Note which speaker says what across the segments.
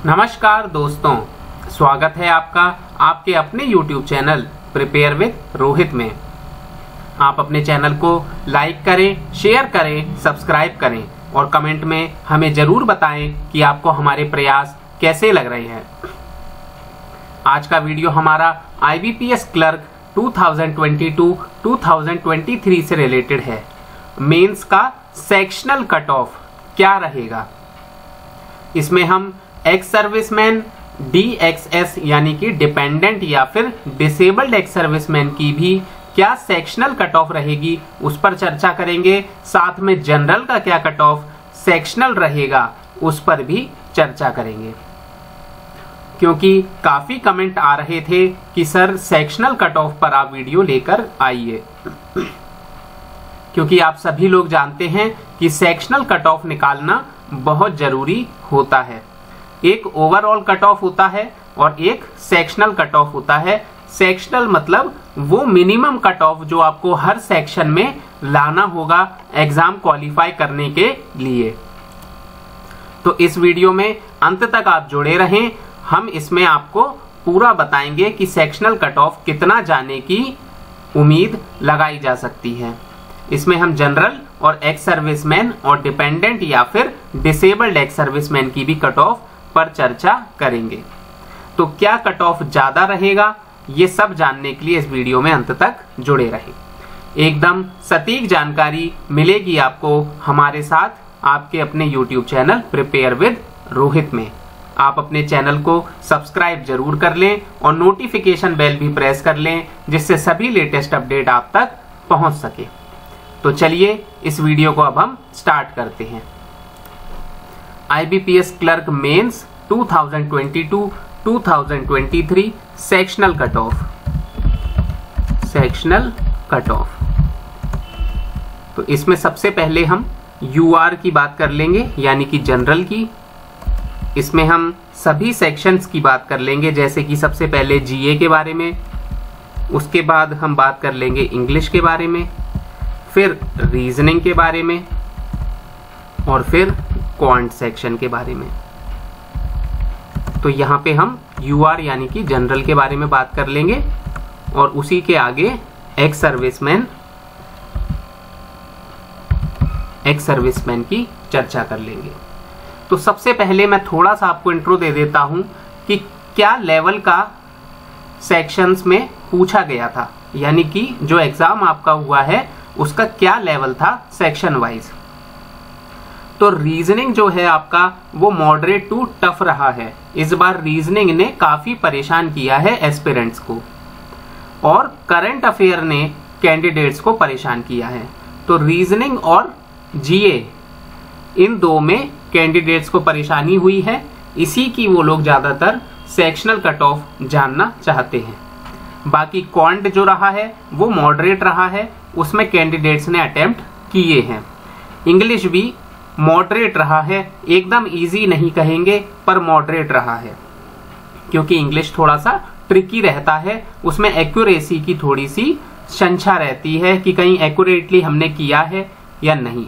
Speaker 1: नमस्कार दोस्तों, स्वागत है आपका आपके अपने YouTube channel prepare with Rohit में। आप अपने चैनल को लाइक करें, शेयर करें, सब्सक्राइब करें और कमेंट में हमें जरूर बताएं कि आपको हमारे प्रयास कैसे लग रहे हैं। आज का वीडियो हमारा IBPS क्लर्क 2022-2023 से रिलेटेड है। मेंस का सेक्शनल कट ऑफ क्या रहेगा, इसमें हम एक्स सर्विसमैन DXS यानी कि डिपेंडेंट या फिर डिसेबल्ड एक्स सर्विसमैन की भी क्या सेक्शनल कट ऑफ रहेगी उस पर चर्चा करेंगे। साथ में जनरल का क्या कट ऑफ सेक्शनल रहेगा उस पर भी चर्चा करेंगे, क्योंकि काफी कमेंट आ रहे थे कि सर सेक्शनल कट ऑफ पर आप वीडियो लेकर आइए, क्योंकि आप सभी लोग जानते हैं कि सेक्शनल कट ऑफ निकालना बहुत जरूरी होता है। एक ओवरऑल कट ऑफ होता है और एक सेक्शनल कट ऑफ होता है। सेक्शनल मतलब वो मिनिमम कट ऑफ जो आपको हर सेक्शन में लाना होगा एग्जाम क्वालिफाई करने के लिए। तो इस वीडियो में अंत तक आप जुड़े रहें। हम इसमें आपको पूरा बताएंगे कि सेक्शनल कट ऑफ कितना जाने की उम्मीद लगाई जा सकती है। इसमें हम जनरल और एक्स सर्विसमैन और डिपेंडेंट या फिर डिसेबल्ड एक्स सर्विसमैन की भी कट ऑफ पर चर्चा करेंगे। तो क्या कट ऑफ ज्यादा रहेगा, ये सब जानने के लिए इस वीडियो में अंत तक जुड़े रहें। एकदम सटीक जानकारी मिलेगी आपको हमारे साथ आपके अपने YouTube channel prepare with Rohit में। आप अपने चैनल को सब्सक्राइब जरूर कर लें और नोटिफिकेशन बेल भी प्रेस कर लें, जिससे सभी लेटेस्ट अपडेट आप तक पहुंच सके। तो चलिए इस वीडियो को अब हम स्टार्ट करते हैं। IBPS clerk mains 2022-2023 sectional cut off. Sectional cut off तो इसमें सबसे पहले हम UR की बात कर लेंगे, यानी कि जनरल की। इसमें हम सभी सेक्शंस की बात कर लेंगे, जैसे कि सबसे पहले GA के बारे में, उसके बाद हम बात कर लेंगे इंग्लिश के बारे में, फिर रीजनिंग के बारे में और फिर क्वांट सेक्शन के बारे में। तो यहाँ पे हम UR यानी कि जनरल के बारे में बात कर लेंगे और उसी के आगे एक्स सर्विसमैन की चर्चा कर लेंगे। तो सबसे पहले मैं थोड़ा सा आपको इंट्रो दे देता हूं कि क्या लेवल का सेक्शंस में पूछा गया था, यानी कि जो एग्जाम आपका हुआ है उसका क्या लेवल था सेक्शन वाइज। तो रीजनिंग जो है आपका वो मॉडरेट टू टफ रहा है। इस बार रीजनिंग ने काफी परेशान किया है एस्पिरेंट्स को, और करंट अफेयर ने कैंडिडेट्स को परेशान किया है। तो रीजनिंग और GA इन दो में कैंडिडेट्स को परेशानी हुई है, इसी की वो लोग ज्यादातर सेक्शनल कट ऑफ जानना चाहते हैं। बाकी क्वांट जो रहा है वो मॉडरेट रहा है, उसमें कैंडिडेट्स ने अटेम्प्ट किए हैं। इंग्लिश भी मॉडरेट रहा है, एकदम इजी नहीं कहेंगे पर मॉडरेट रहा है, क्योंकि इंग्लिश थोड़ा सा ट्रिकी रहता है, उसमें एक्यूरेसी की थोड़ी सी शंका रहती है कि कहीं एक्यूरेटली हमने किया है या नहीं।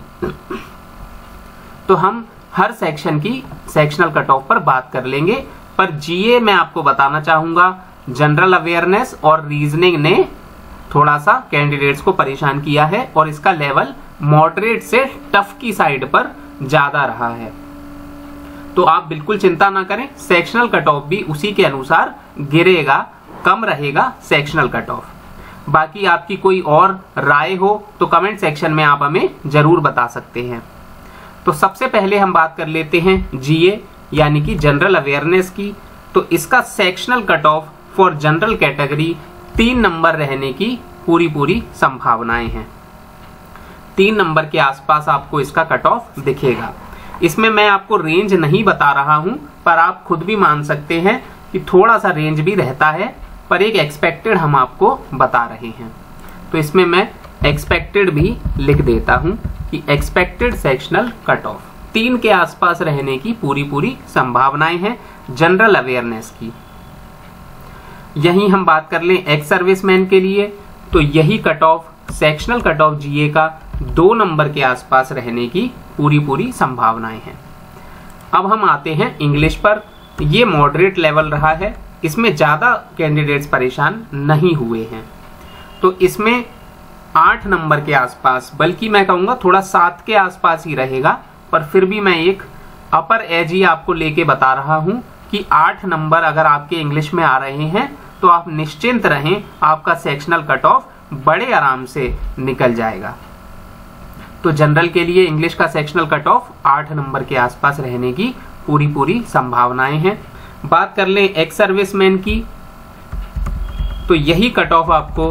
Speaker 1: तो हम हर सेक्शन की सेक्शनल कट ऑफ पर बात कर लेंगे, पर GA में आपको बताना चाहूंगा जनरल अवेयरनेस और रीजनिंग ने थोड़ा सा कैंडिडेट्स को परेशान किया है और इसका लेवल मॉडरेट से टफ की साइड पर ज्यादा रहा है। तो आप बिल्कुल चिंता ना करें, सेक्शनल कट ऑफ भी उसी के अनुसार गिरेगा, कम रहेगा सेक्शनल कट ऑफ। बाकी आपकी कोई और राय हो तो कमेंट सेक्शन में आप हमें जरूर बता सकते हैं। तो सबसे पहले हम बात कर लेते हैं GA यानी कि जनरल अवेयरनेस की। तो इसका sectional cut off for general category 3 number रहने की पूरी संभावनाएं हैं। 3 नंबर के आसपास आपको इसका कट ऑफ दिखेगा। इसमें मैं आपको रेंज नहीं बता रहा हूं, पर आप खुद भी मान सकते हैं कि थोड़ा सा रेंज भी रहता है, पर एक एक्सपेक्टेड हम आपको बता रहे हैं। तो इसमें मैं एक्सपेक्टेड भी लिख देता हूं कि एक्सपेक्टेड सेक्शनल कट ऑफ 3 के आसपास रहने की पूरी संभावनाएं हैं जनरल अवेयरनेस की। यही हम बात कर लें एक्स सर्विसमैन के लिए, तो यही cut off sectional cut off GA का 2 नंबर के आसपास रहने की पूरी संभावनाएं हैं। अब हम आते हैं इंग्लिश पर। ये मॉडरेट लेवल रहा है, इसमें ज़्यादा कैंडिडेट्स परेशान नहीं हुए हैं। तो इसमें 8 नंबर के आसपास, बल्कि मैं कहूँगा थोड़ा 7 के आसपास ही रहेगा, पर फिर भी मैं एक अपर एज ही आपको लेके बता रहा हूँ कि 8 नंबर अगर आपके इंग्लिश में आ रहे हैं तो आप निश्चिंत रहें, आपका सेक्शनल कट ऑफ बड़े आराम से निकल जाएगा। तो जनरल के लिए इंग्लिश का सेक्शनल कट ऑफ 8 नंबर के आसपास रहने की पूरी संभावनाएं हैं। बात कर लें एक्स सर्विसमैन की, तो यही कट ऑफ आपको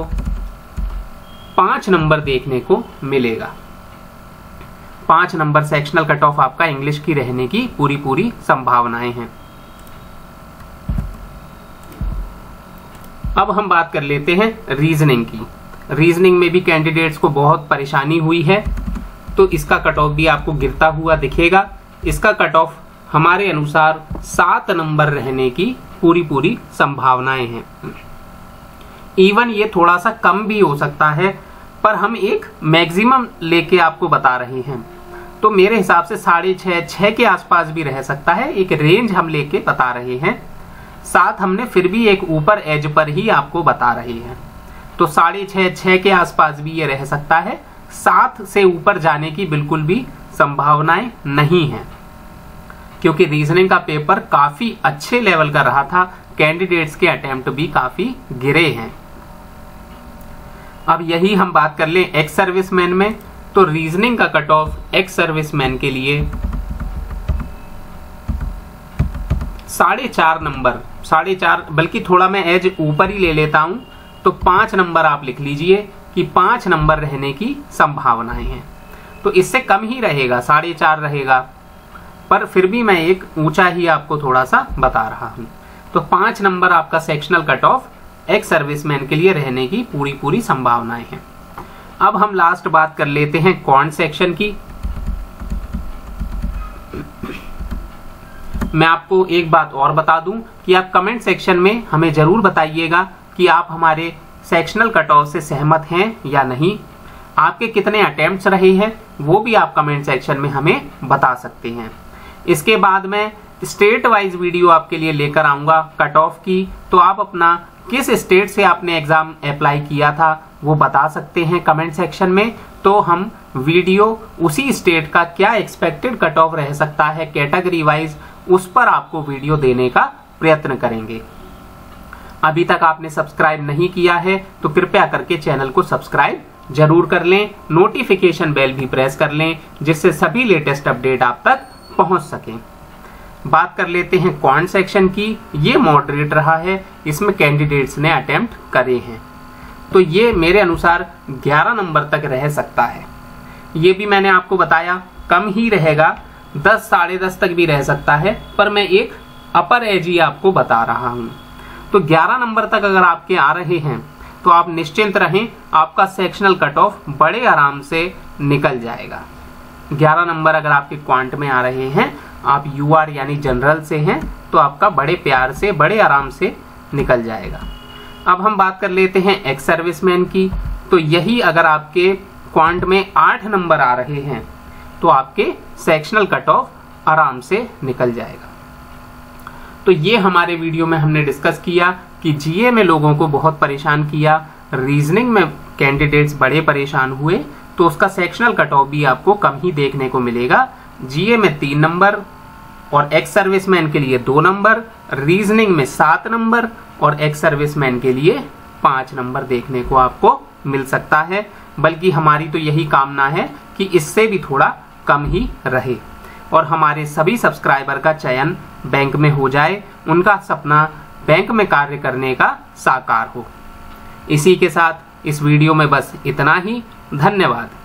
Speaker 1: 5 नंबर देखने को मिलेगा। 5 नंबर सेक्शनल कट ऑफ आपका इंग्लिश की रहने की पूरी संभावनाएं हैं। अब हम बात कर लेते हैं रीजनिंग की। रीजनिंग में भी कैंडिडेट्स को बहुत परेशानी हुई है, तो इसका कट ऑफ भी आपको गिरता हुआ दिखेगा। इसका कट ऑफ हमारे अनुसार 7 नंबर रहने की पूरी संभावनाएं हैं। इवन ये थोड़ा सा कम भी हो सकता है, पर हम एक मैक्सिमम लेके आपको बता रहे हैं। तो मेरे हिसाब से 6.5 6 के आसपास भी रह सकता है, एक रेंज हम लेके बता रहे हैं। 7 हमने फिर भी एक ऊपर एज पर ही आपको बता रहे हैं, तो 6.5 6 के आसपास भी ये रह सकता है। 7 से ऊपर जाने की बिल्कुल भी संभावनाएं नहीं है, क्योंकि रीजनिंग का पेपर काफी अच्छे लेवल का रहा था, कैंडिडेट्स के अटेम्प्ट भी काफी गिरे हैं। अब यही हम बात कर लें एक्स सर्विसमैन में, तो रीजनिंग का कट ऑफ एक्स सर्विसमैन के लिए 4.5 नंबर, 4.5, बल्कि थोड़ा मैं एज ऊपर ही ले लेता हूं, तो 5 नंबर आप लिख लीजिए कि 5 नंबर रहने की संभावनाएं हैं। तो इससे कम ही रहेगा, 4.5 रहेगा, पर फिर भी मैं एक ऊंचा ही आपको थोड़ा सा बता रहा हूं। तो 5 नंबर आपका sectional cut off ex serviceman के लिए रहने की पूरी संभावनाएं हैं। अब हम लास्ट बात कर लेते हैं क्वांट सेक्शन की। मैं आपको एक बात और बता दूं कि आप कमेंट सेक्शन में हमें जरूर बताइएगा कि आप हमारे सेक्शनल कट ऑफ से सहमत हैं या नहीं। आपके कितने अटेम्प्ट्स रहे हैं वो भी आप कमेंट सेक्शन में हमें बता सकते हैं। इसके बाद मैं स्टेट वाइज वीडियो आपके लिए लेकर आऊंगा कट ऑफ की, तो आप अपना किस स्टेट से आपने एग्जाम अप्लाई किया था वो बता सकते हैं कमेंट सेक्शन में। तो हम वीडियो उसी स्टेट का क्या एक्सपेक्टेड कट ऑफ रह सकता है कैटेगरी वाइज, उस पर आपको वीडियो देने का प्रयत्न करेंगे। अभी तक आपने सब्सक्राइब नहीं किया है तो कृपया करके चैनल को सब्सक्राइब जरूर कर लें, नोटिफिकेशन बेल भी प्रेस कर लें, जिससे सभी लेटेस्ट अपडेट आप तक पहुंच सकें। बात कर लेते हैं क्वांट सेक्शन की। ये मॉडरेट रहा है, इसमें कैंडिडेट्स ने अटेम्प्ट करे हैं, तो ये मेरे अनुसार 11 नंबर तक रह सकता है। ये भी मैंने आपको बताया कम ही रहेगा, 10 साढ़े 10 तक भी रह सकता है, पर मैं एक अपर एज ही आपको बता रहा हूं। तो 11 नंबर तक अगर आपके आ रहे हैं तो आप निश्चिंत रहें, आपका सेक्शनल कट ऑफ बड़े आराम से निकल जाएगा। 11 नंबर अगर आपके क्वांट में आ रहे हैं, आप यूआर यानी जनरल से हैं, तो आपका बड़े प्यार से बड़े आराम से निकल जाएगा। अब हम बात कर लेते हैं एक्स सर्विसमैन की। तो यही अगर आपके क्वांट में 8 नंबर आ रहे हैं तो आपके सेक्शनल कट ऑफ आराम से निकल जाएगा। तो ये हमारे वीडियो में हमने डिस्कस किया कि जीए में लोगों को बहुत परेशान किया, रीजनिंग में कैंडिडेट्स बड़े परेशान हुए, तो उसका सेक्शनल कट ऑफ भी आपको कम ही देखने को मिलेगा। जीए में 3 नंबर और एक्स सर्विसमैन के लिए 2 नंबर, रीजनिंग में 7 नंबर और एक्स सर्विसमैन के लिए 5 नंबर देखने को आपको मिल सकता है। बल्कि हमारी तो यही कामना है कि इससे भी थोड़ा कम ही रहे और हमारे सभी सब्सक्राइबर का चयन बैंक में हो जाए, उनका सपना बैंक में कार्य करने का साकार हो। इसी के साथ इस वीडियो में बस इतना ही। धन्यवाद।